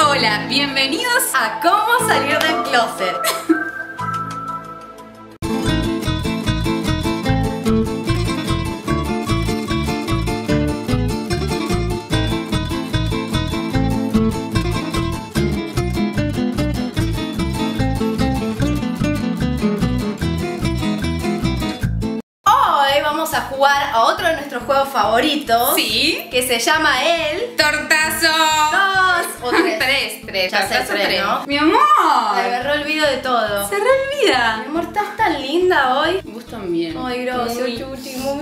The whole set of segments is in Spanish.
Hola, bienvenidos a Cómo Salir del Closet. Vamos a jugar a otro de nuestros juegos favoritos. Sí. Que se llama el Tortazo. 2 o 3. Tres. Ya sé, Tortazo 3, ¿no? Mi amor. Me agarró el video de todo. Se reolvida. Mi amor, estás tan linda hoy. Vos también. Ay, gracias, Muy. Chuchi, muy.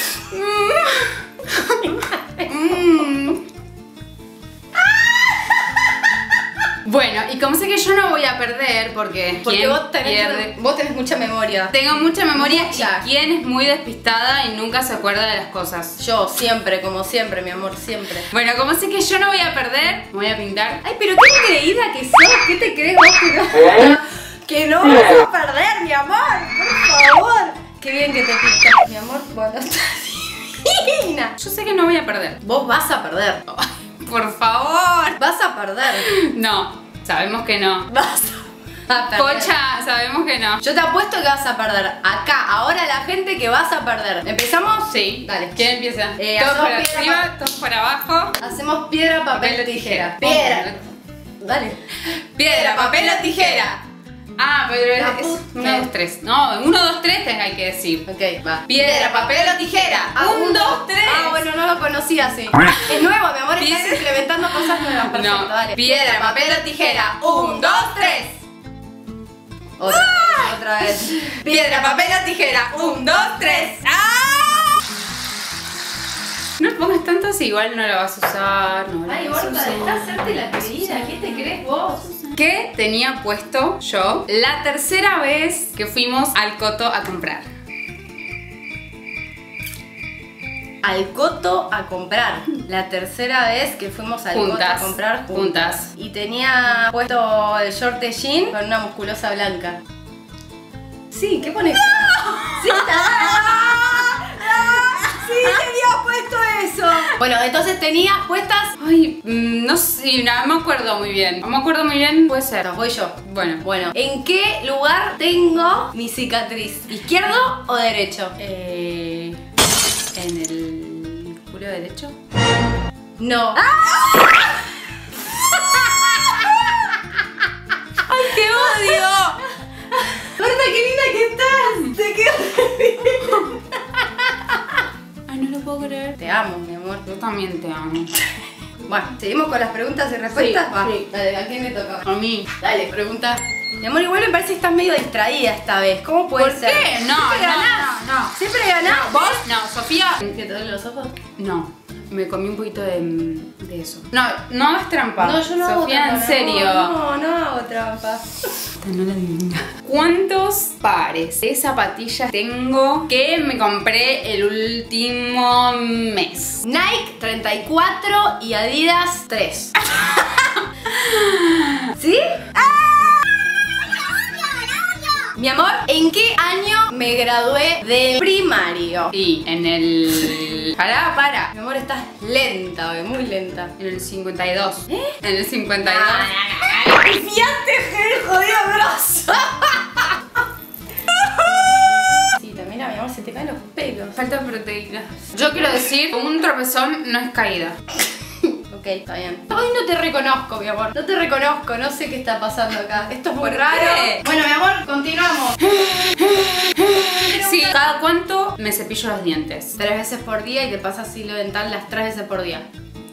Bueno, y como sé que yo no voy a perder, porque ¿quién vos pierde? tenés mucha memoria. Tengo mucha memoria. Mucha. Y quien es muy despistada y nunca se acuerda de las cosas. Yo siempre, como siempre, mi amor, siempre. Bueno, como sé que yo no voy a perder, me voy a pintar. Ay, pero qué creída que sos. ¿Qué te crees vos que no vas a perder, mi amor? Por favor. Qué bien que te pintas, mi amor. Bueno, estás divina. Yo sé que no voy a perder. Vos vas a perder. Por favor. Vas a perder. No, sabemos que no. Vas a perder. Pocha, sabemos que no. Yo te apuesto que vas a perder. Acá, ahora la gente que vas a perder. ¿Empezamos? Sí. Dale. ¿Quién empieza? Todos hacemos para piedra, arriba, todos para abajo. Hacemos piedra, papel, tijera. Piedra. Dale. Piedra, papel o tijera. Ah, pero es 1, 2, 3. No, 1, 2, 3 hay que decir. Ok, va. Piedra, papel o tijera. 1, 2, 3. Ah, bueno, no lo conocía así. Es nuevo, mi amor, estás implementando cosas nuevas. Perfecto, No. dale. Piedra, papel o tijera. 1, 2, 3. Otra vez. Piedra, papel o tijera. 1, 2, 3. No pongas tanto así, igual no la vas a usar. No la Ay, vas a gorda, usar. deja hacerte la querida. ¿Qué te crees vos? ¿Qué tenía puesto yo la tercera vez que fuimos al Coto a comprar? Al Coto a comprar. La tercera vez que fuimos al Coto a comprar juntas. Y tenía puesto el short de jean con una musculosa blanca. Sí, ¿qué pones? Sí, sí, tenía puesto eso. Bueno, entonces tenías puestas. Ay, no sé, no me acuerdo muy bien. No me acuerdo muy bien, puede ser. No, voy yo. Bueno, ¿En qué lugar tengo mi cicatriz? ¿Izquierdo o derecho? en el culo derecho. No. ¡Ay, qué odio! ¡Gorda, qué linda que estás! Te quedo. Ay, no lo puedo creer. Te amo, mi amor. Yo también te amo. Bueno, ¿seguimos con las preguntas y respuestas? Sí, Va. sí. Dale, ¿a quién le toca? A mí. Dale, pregunta. Mi amor, igual me parece que estás medio distraída esta vez. ¿Cómo puede ¿Por ser? qué? No, ¿Siempre ganás? no. ¿Siempre ganás? ¿Vos? No, Sofía. ¿Que te duelen los ojos? No, me comí un poquito de eso. No, no hagas trampa. No, yo no hago Sofía, trampa. en serio. No hago trampa. No la adivina. ¿Cuántos pares de zapatillas tengo que me compré el último mes? Nike 34 y Adidas 3. ¿Sí? Mi amor, ¿en qué año me gradué del primario? Y en el... Pará. Mi amor, estás lenta hoy, muy lenta. En el 52. En el 52. ¡Fiate, el jodido brazo! Sí, también, mi amor, se te caen los pelos. Falta proteína. Yo quiero decir, un tropezón no es caída. Ok, está bien. Hoy no te reconozco, mi amor. No te reconozco, no sé qué está pasando acá. Esto es muy raro. qué? Bueno, mi amor, continuamos. Sí. ¿Cada cuánto me cepillo los dientes? 3 veces por día y te pasas hilo dental las 3 veces por día.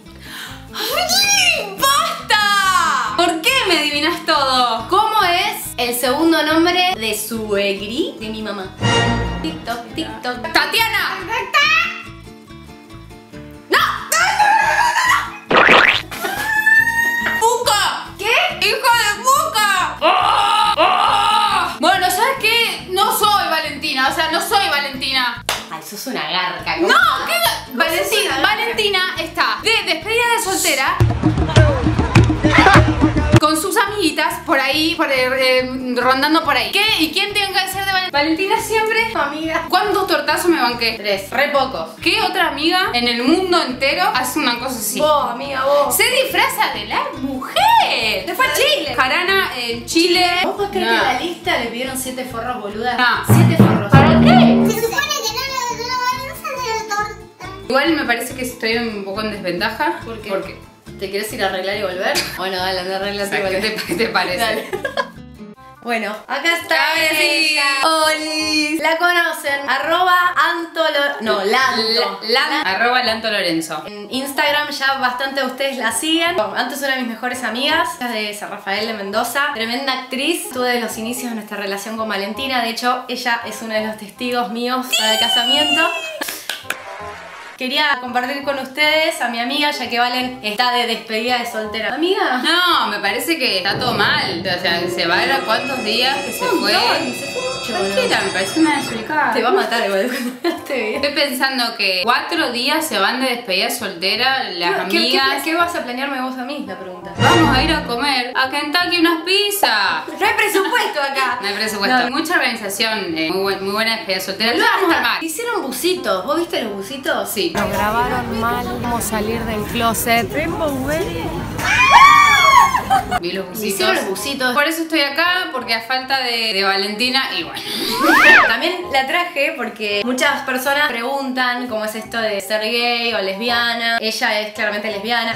¡Basta! ¿Por qué me adivinas todo? ¿Cómo es el segundo nombre de suegri de mi mamá? TikTok, TikTok. ¡Tatiana! ¡Puca! ¿Qué? ¡Hijo de puca! Bueno, ¿sabes qué? No soy Valentina, o sea, no soy Valentina. Ay, sos una garca. No, ¿qué? Valentina está de despedida de soltera con sus amiguitas por ahí, rondando por ahí. ¿Qué? ¿Y quién tiene que ser de Valentina? Valentina siempre. Amiga. ¿Cuántos tortazos me banqué? 3. Re pocos. ¿Qué otra amiga en el mundo entero hace una cosa así? Vos, amiga, vos. Se disfraza de la mujer. Jarana en Chile. ¿Vos crees que en la lista le pidieron 7 forros, boluda? No. 7 forros. ¿Para qué? Se supone que no vas a hacer torta. Igual me parece que estoy un poco en desventaja. ¿Por qué? Porque, ¿Te quieres ir a arreglar y volver? Bueno, dale, anda a arreglar o sea, y volver. ¿qué te parece? Dale. Bueno, acá está ¡Ay! ella. ¡Oli! La conocen. Arroba Lanto Lorenzo. En Instagram ya bastante de ustedes la siguen. Antes una de mis mejores amigas, es de San Rafael de Mendoza. Tremenda actriz. Tuve de los inicios de nuestra relación con Valentina. De hecho, ella es uno de los testigos míos para el casamiento. Quería compartir con ustedes a mi amiga, ya que Valen está de despedida de soltera. ¿Amiga? No, me parece que está todo mal. O sea, se va a ver cuántos días que se fue. Se fue mucho. Cualquiera, me parece una desubicada. Te va a matar igual cuando esté bien. Estoy pensando que 4 días se van de despedida soltera las amigas. ¿Qué vas a planearme vos a mí? La pregunta. Vamos a ir a comer a Kentucky unas pizzas. No hay presupuesto acá. No hay presupuesto. No. Mucha organización, muy buena despedida soltera. Lo vamos a armar. Hicieron bucitos. ¿Vos viste los bucitos? Sí. Nos grabaron mal cómo salir del closet. Vi los bucitos. Hicieron los bucitos. Por eso estoy acá, porque a falta de Valentina, y bueno. También la traje porque muchas personas preguntan cómo es esto de ser gay o lesbiana. Ella es claramente lesbiana.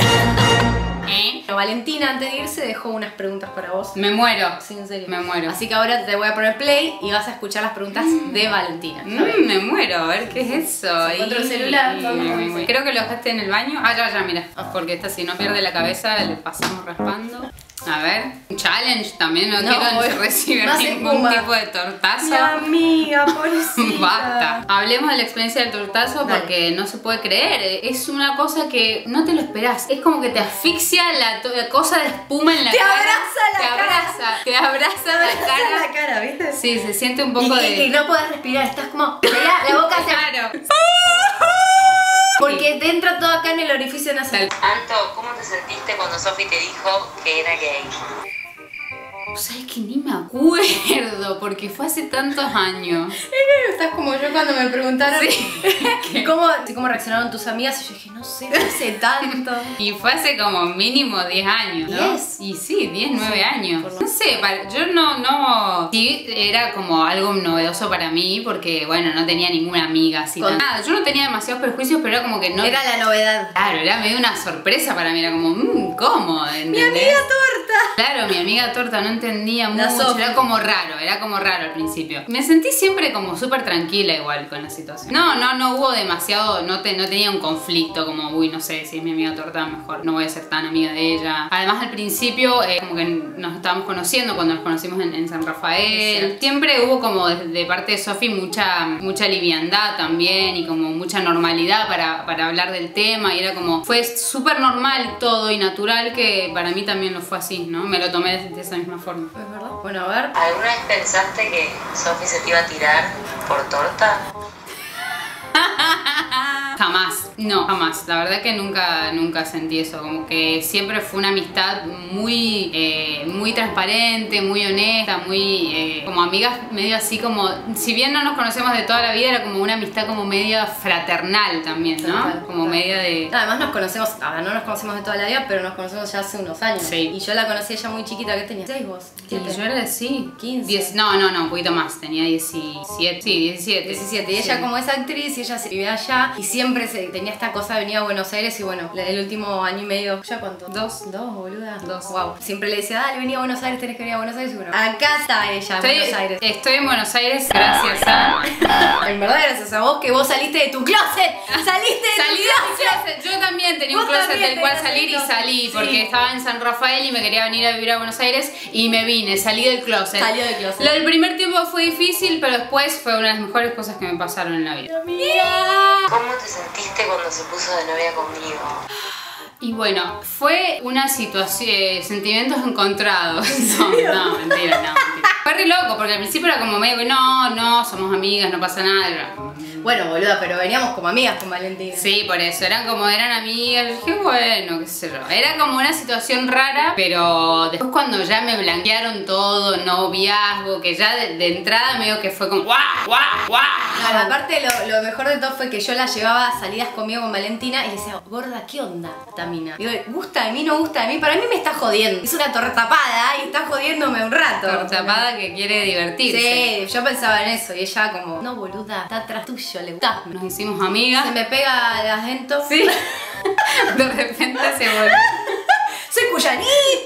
Valentina, antes de irse, dejó unas preguntas para vos. Me muero. Sí, en serio. Me muero. Así que ahora te voy a poner play y vas a escuchar las preguntas de Valentina. Me muero, a ver qué es eso. Se encontró el celular. Creo que lo dejaste en el baño. Ah, ya, mira. Porque esta si no pierde la cabeza le pasamos raspando. A ver, un challenge también, no quiero recibir más ningún espuma. tipo de tortazo. Mi amiga, pobrecita. Basta. Hablemos de la experiencia del tortazo porque no se puede creer. Es una cosa que no te lo esperás. Es como que te asfixia la cosa de espuma en la cara. Te abraza la cara. ¿viste? Sí, se siente un poco y no podés respirar, estás como... La boca se... Claro. Porque te entra todo acá en el orificio nasal. Anto, ¿cómo te sentiste cuando Sofi te dijo que era gay? ¿Sabes que ni me acuerdo? Porque fue hace tantos años. Estás como yo cuando me preguntaron ¿Cómo reaccionaron tus amigas? Y yo dije, no sé, no hace tanto. Y fue hace como mínimo 10 años, ¿no? 10. Y sí, 10, 9 años. No sé, yo no... Sí, era como algo novedoso para mí porque, bueno, no tenía ninguna amiga así. Nada, yo no tenía demasiados prejuicios, pero era como que no... Era la novedad. Claro, era medio una sorpresa para mí, era como, ¿cómo? ¿Entendés? ¡Mi amiga torta! Claro, mi amiga torta, no entendía mucho, Sofi. era como raro al principio. Me sentí siempre como súper tranquila igual con la situación. No hubo demasiado, no tenía un conflicto como, uy, no sé, si es mi amiga torta, mejor no voy a ser tan amiga de ella. Además al principio, como que nos estábamos conociendo cuando nos conocimos en San Rafael. Siempre hubo como de parte de Sofi mucha liviandad también y como mucha normalidad para hablar del tema y era como, fue súper normal todo y natural que para mí también lo fue así, ¿no? Me lo tomé de esa misma forma. ¿Es verdad? Bueno, a ver. ¿Alguna vez pensaste que Sofi se te iba a tirar por torta? Jamás, no, jamás. La verdad que nunca sentí eso. Como que siempre fue una amistad muy transparente, muy honesta, muy como amigas medio así como, si bien no nos conocemos de toda la vida, era como una amistad como media fraternal también, ¿no? Total, como media de... Además nos conocemos, no nos conocemos de toda la vida, pero nos conocemos ya hace unos años. Sí. Y yo la conocí ella muy chiquita, ¿qué tenía? ¿6 vos? Y yo era así, 15. No, un poquito más, tenía 17, sí, 17. 17. Y ella como es actriz y ella se vive allá y siempre tenía esta cosa de venir a Buenos Aires y bueno, el último año y medio, ¿ya cuánto? Dos, boluda. 2. Wow. Siempre le decía, dale, vení a Buenos Aires, tenés que venir a Buenos Aires y bueno, acá está ella, en Buenos Aires. Estoy en Buenos Aires gracias a... En verdad gracias a vos que vos saliste de tu closet. Saliste de Salí tu de mi closet. closet. Yo también tenía un Vos closet también del cual tenías salir el y closet. salí Sí. porque estaba en San Rafael y me quería venir a vivir a Buenos Aires y me vine, salí del closet. Salió del closet. El primer tiempo fue difícil, pero después fue una de las mejores cosas que me pasaron en la vida. ¿Cómo te sentiste cuando se puso de novia conmigo? Y bueno, fue una situación, sentimientos encontrados. No, mentira. Fue re loco, porque al principio era como medio que no, somos amigas, no pasa nada. Bueno, boluda, pero veníamos como amigas con Valentina. Sí, por eso, eran amigas, yo dije, bueno, qué sé yo. Era como una situación rara, pero después cuando ya me blanquearon todo, noviazgo, que ya de entrada medio que fue como ¡guau! Claro, aparte lo mejor de todo fue que yo la llevaba a salidas conmigo con Valentina y le decía, gorda, ¿qué onda esta mina? Digo, ¿gusta de mí? ¿No gusta de mí? Para mí me está jodiendo. Es una tortapada y está jodiéndome un rato. Tortapada que quiere divertirse. Sí, yo pensaba en eso y ella como, no boluda, está atrás tuyo, le gusta. Nos hicimos amigas. Se me pega el acento. Sí. De repente se volvió. ¡Soy cuyanita!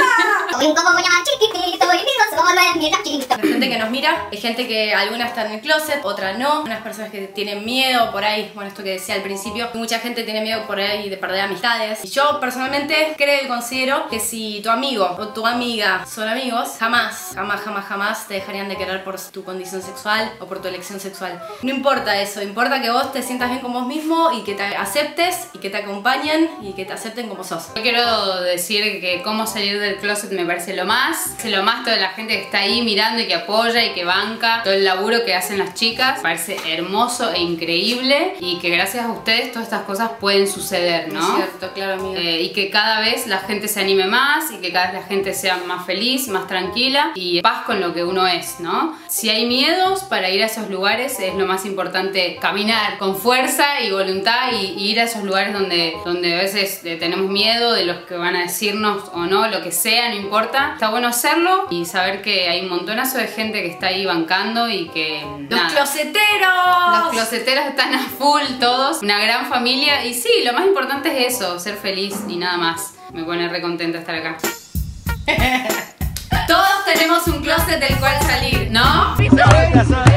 La gente que nos mira, hay gente que algunas están en el closet, otras no. Unas personas que tienen miedo por ahí, bueno, esto que decía al principio, mucha gente tiene miedo por ahí de perder amistades. Y yo personalmente creo y considero que si tu amigo o tu amiga son amigos, jamás te dejarían de querer por tu condición sexual o por tu elección sexual. No importa eso, importa que vos te sientas bien con vos mismo y que te aceptes y que te acompañen y que te acepten como sos. Yo quiero decir que cómo salir del closet me parece lo más. Es lo más toda la gente que está ahí mirando y que apoya y que banca todo el laburo que hacen las chicas. Me parece hermoso e increíble y que gracias a ustedes todas estas cosas pueden suceder, ¿no? Es cierto, claro, amiga. Y que cada vez la gente se anime más y que cada vez la gente sea más feliz, más tranquila y en paz con lo que uno es, ¿no? Si hay miedos para ir a esos lugares es lo más importante, caminar con fuerza y voluntad y ir a esos lugares donde a veces tenemos miedo de los que van a decirnos o no, lo que sea, no importa. Está bueno hacerlo y saber que hay un montonazo de gente que está ahí bancando y que... ¡Los closeteros! Los closeteros están a full todos, una gran familia y sí, lo más importante es eso, ser feliz y nada más. Me pone re contenta estar acá. Todos tenemos un closet del cual salir, ¿no?